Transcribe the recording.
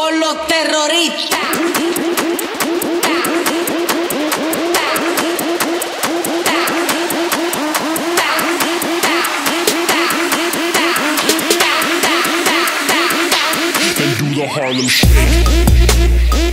con los terroristas. And do the Harlem Shake.